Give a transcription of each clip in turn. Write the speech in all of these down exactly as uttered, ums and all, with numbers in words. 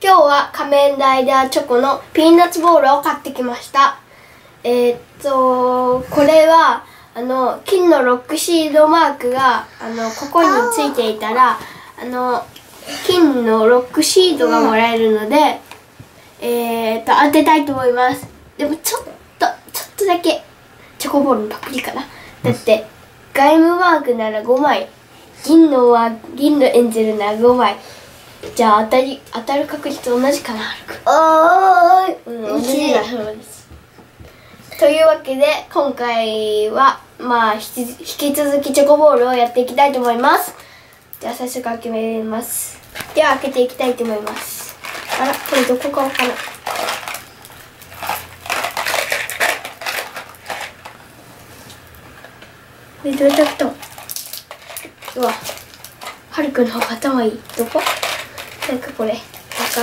今日は仮面ライダーチョコのピーナッツボールを買ってきました。えー、っとこれはあの金のロックシードマークがあのここについていたらあの金のロックシードがもらえるので、えー、っと当てたいと思います。でもちょっとちょっとだけチョコボールのパクリかな。だってガイムマークならごまい、銀のは銀のエンゼルならごまい。じゃあ当たり当たる確率同じかな。 おーい、 うん、同じだそうです。というわけで今回はまあ引き続きチョコボールをやっていきたいと思います。じゃあ早速開けます。では開けていきたいと思います。あら、これどこかわからない。これどうやって開けたの？うわ、はるくんの方が頭いい。どこ？なんかこれ、なんか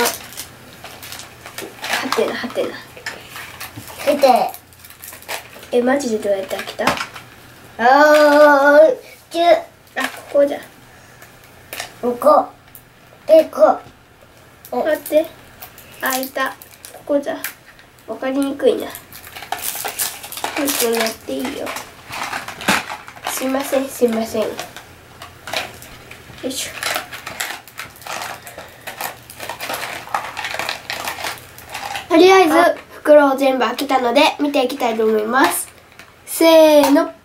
はてなはてな。 出て。 え、マジでどうやって開けた？ あー、ちゅ、 あ、ここじゃ。 ここ。で、こう。 待って。開いた。ここじゃ。わかりにくいな。はるくんやっていいよ。すいません、すいません。よいしょ。とりあえず袋を全部開けたので見ていきたいと思います。せーの。ん？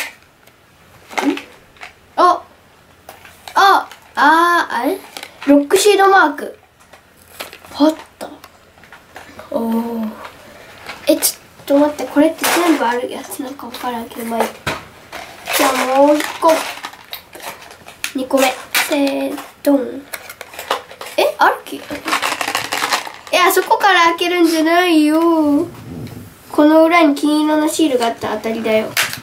あ、あ、あー、あれ？ロックシードマーク。あった。おお。え、ちょっと待って、これって全部あるやつなんかわからんけど、まあいい。じゃあもう一個。二個目。せーどん。え、ある気？いや、そこから開けるんじゃないよ。この裏に金色のシールがあったら当たりだよ。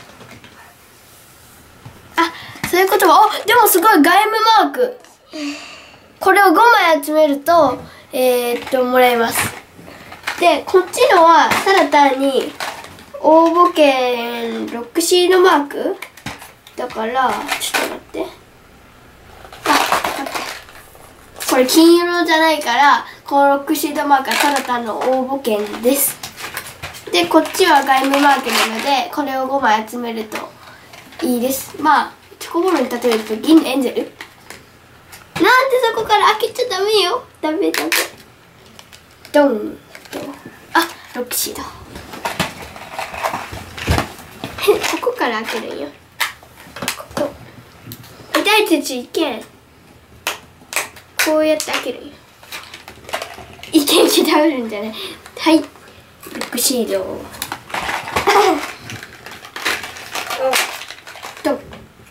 あ、そういうことは。お、でもすごいガイムマーク。これをごまい集めるとえー、っともらえます。でこっちのはただ単に応募券ロックシードマークだから、ちょっと待って。あ、待って。これ金色じゃないから、このロックシードマークはただ単の応募券です。でこっちはガイムマークなので、これをごまい集めるといいです。まあチョコボールに例えると銀のエンゼル。なんでそこから開けちゃダメよ。ダメダメ。ドンと。あ、ロックシード。ここから開けるんよ。ここ。痛い土いけん。こうやって開けるんよ。いけんけ倒れるんじゃない。はい。ロックシード。ドン。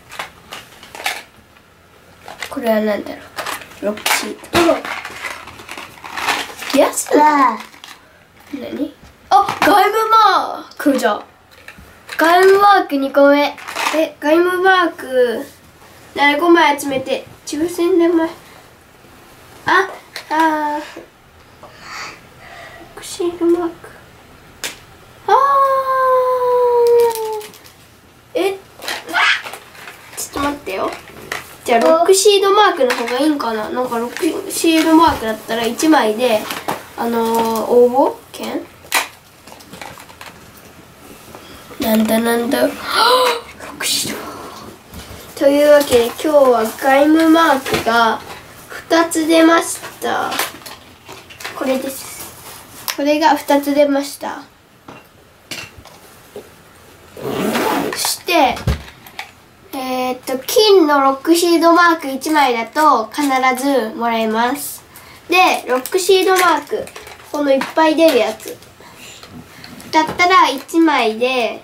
これは何だろう。ロックシード。やつだ。何？あ、ガイムマークじゃ。ガイムマークにこめ。え、ガイムマークならごまい集めて抽選でも。あ、あー。ロックシードマーク。あー。え、ちょっと待ってよ。じゃあロックシードマークの方がいいんかな。なんかロックシードマークだったらいちまいであのー、応募券なんだなんだ。ロックシードというわけで今日はガイムマークがふたつ出ました。これです。これがふたつ出ました。そしてえー、っと金のロックシードマークいちまいだと必ずもらえます。でロックシードマークこのいっぱい出るやつだったらいちまいで、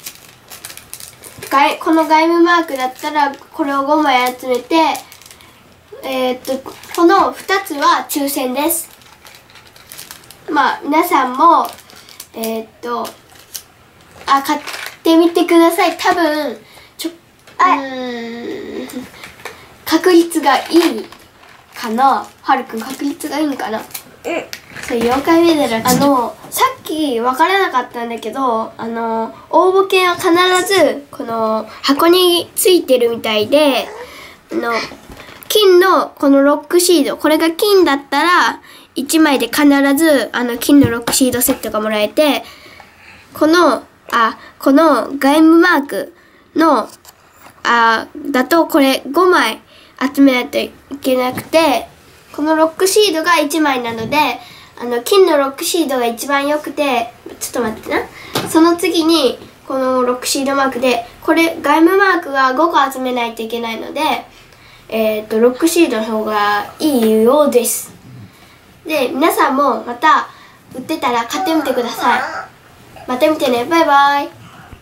ガイこのガイムマークだったらこれをごまい集めて、えー、っとこのふたつは抽選です。まあ皆さんもえー、っとあ買ってみてください。多分ちょうーん確率がいいかな。はるくん確率がいいのかな。うん。そうよんかいめであのさっき分からなかったんだけど、あの応募券は必ずこの箱についてるみたいで、あの金のこのロックシード、これが金だったらいちまいで必ずあの金のロックシードセットがもらえて、このあこのガイムマークのあだとこれごまい集めないといけなくて、このロックシードがいちまいなので、あの金のロックシードが一番良くて、ちょっと待ってな、その次にこのロックシードマークで、これガイムマークがごこ集めないといけないので、えー、とロックシードの方がいいようです。で皆さんもまた売ってたら買ってみてください。また見てね、バイバイ。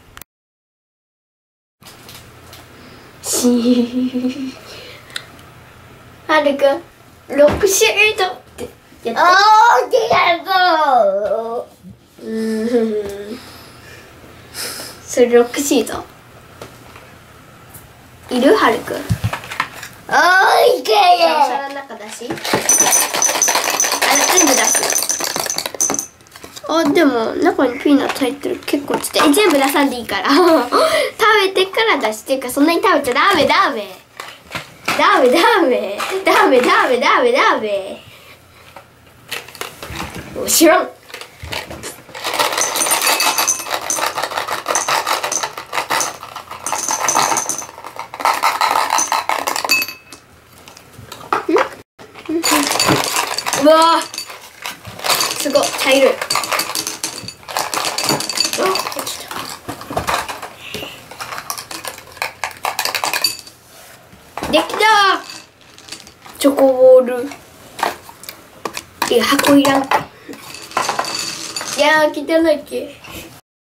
しーはるくん、ロックシードってやって。 あー、でやろう。 うーん、それロックシードいる？はるくん。 あー、いけおる。 皿の中だし、あれ全部出す。あ、でも中にピーナッツ入ってる。結構ちっちゃい。全部出さんでいいから食べてから出してるから、そんなに食べちゃダメダメダメダメダメダメダメダメもう知らん。うわー、すごい茶色い。できたー、チョコボール。いや、箱いらんか。いやー、汚いっけ。